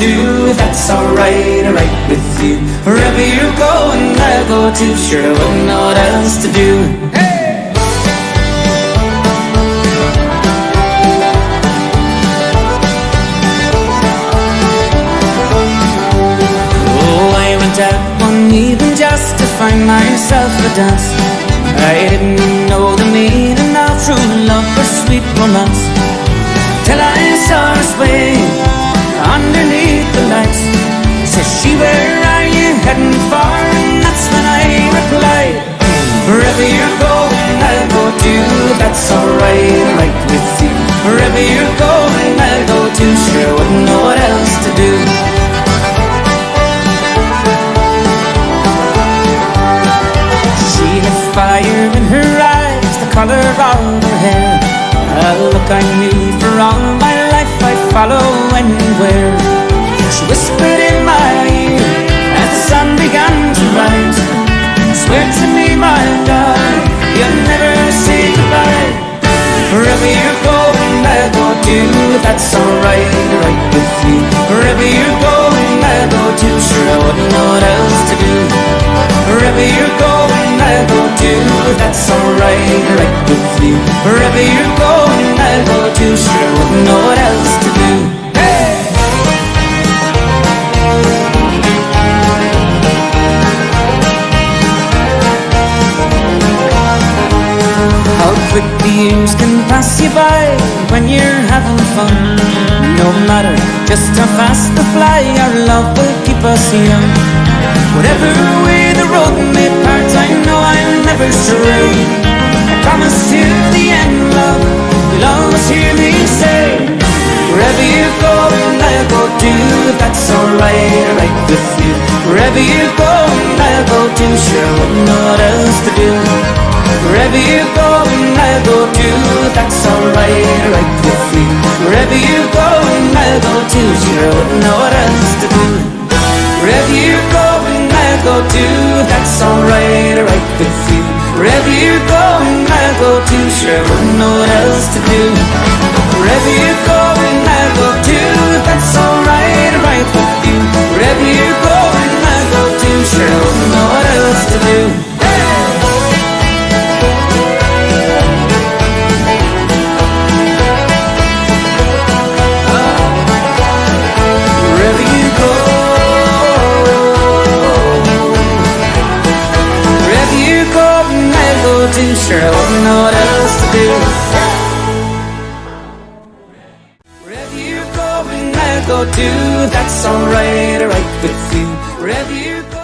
to, that's alright, alright with you. Wherever you're going, I'll go too. Sure, I wouldn't know what else to do. Hey! Oh, I went out one evening just to find myself a dance. I didn't know the meaning of true love or sweet romance till I saw her sway underneath the lights. Says she, where are you heading for? And that's when I replied, wherever you're going, I'll go too. That's alright, right with you. Wherever you're going, I'll go too. Sure, wouldn't know what else to do. She had fire in her eyes, the colour of her hair, a look I knew for all my life I'd follow anywhere. She whispered in my ear as the sun began to rise, swear to me, my darling, you'll never say goodbye. Wherever you're going, I'll go too. That's alright, right with you. Wherever you're going, I'll go too. Sure, I wouldn't know what else to do. Wherever you're going, I'll go too. That's alright, right with you. Wherever you're going, I'll go too. Sure, I wouldn't know what else to do. Hey! How quick the years can pass you by when you're having fun. No matter just how fast they fly, our love will keep us young. Whatever way the road may part, I know I'll never stray. I promise to the end, love, you'll always hear me say, wherever you're going, I'll go too. That's alright, right with you. Wherever you're going, I'll go too. Sure, I wouldn't know what else to do. Wherever you're going, I'll go too. That's alright, right with you. Wherever you're going, I'll go too. Sure, I wouldn't know what else to do. Wherever you're going, I'll go too. That's alright, right with you. Wherever you're going, I'll go too. Sure, I wouldn't know what else to do. Wherever you're going, I'll go too. That's alright, right with you. Wherever you're going, I'll go too. Sure, I wouldn't know what else to do. Sure, I wouldn't know what else to do. Wherever you're going, I'll go too. That's alright, right with you. Wherever you're going.